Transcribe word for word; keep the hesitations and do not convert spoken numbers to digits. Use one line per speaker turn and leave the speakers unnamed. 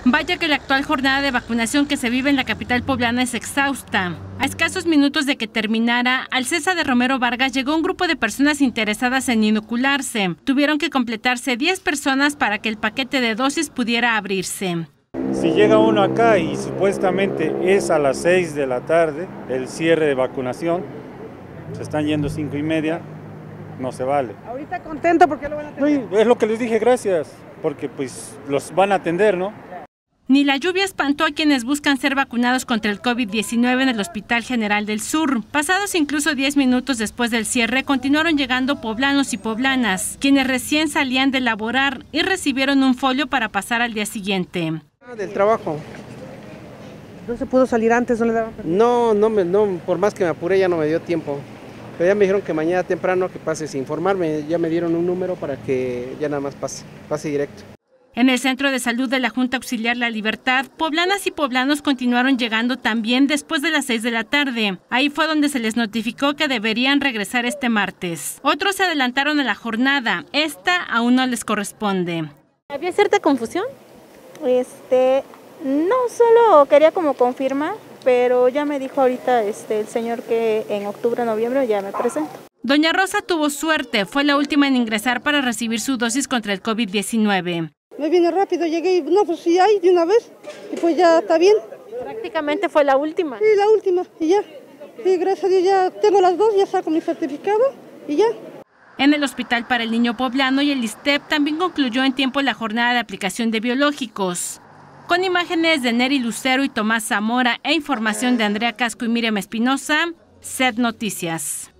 Vaya que la actual jornada de vacunación que se vive en la capital poblana es exhausta. A escasos minutos de que terminara, al César de Romero Vargas llegó un grupo de personas interesadas en inocularse. Tuvieron que completarse diez personas para que el paquete de dosis pudiera abrirse.
Si llega uno acá y supuestamente es a las seis de la tarde el cierre de vacunación, se están yendo cinco y media, no se vale.
Ahorita contento porque lo van a atender.
No, es lo que les dije, gracias, porque pues los van a atender, ¿no?
Ni la lluvia espantó a quienes buscan ser vacunados contra el COVID diecinueve en el Hospital General del Sur. Pasados incluso diez minutos después del cierre, continuaron llegando poblanos y poblanas, quienes recién salían de laborar y recibieron un folio para pasar al día siguiente.
Del trabajo.
¿No se pudo salir antes? ¿No le daban permiso?
No, no, me, no, por más que me apuré ya no me dio tiempo. Pero ya me dijeron que mañana temprano que pase sin informarme. Ya me dieron un número para que ya nada más pase, pase directo.
En el Centro de Salud de la Junta Auxiliar La Libertad, poblanas y poblanos continuaron llegando también después de las seis de la tarde. Ahí fue donde se les notificó que deberían regresar este martes. Otros se adelantaron a la jornada. Esta aún no les corresponde.
Había cierta confusión. Este, no solo quería como confirmar, pero ya me dijo ahorita este, el señor que en octubre, noviembre ya me presento.
Doña Rosa tuvo suerte, fue la última en ingresar para recibir su dosis contra el COVID diecinueve.
Me vine rápido, llegué y no, pues sí hay de una vez y pues ya está bien.
Prácticamente fue la última.
Sí, la última y ya. Sí, gracias a Dios ya tengo las dos, ya saco mi certificado y ya.
En el Hospital para el Niño Poblano y el ISSSTEP también concluyó en tiempo la jornada de aplicación de biológicos. Con imágenes de Neri Lucero y Tomás Zamora e información de Andrea Casco y Miriam Espinosa, C E D Noticias.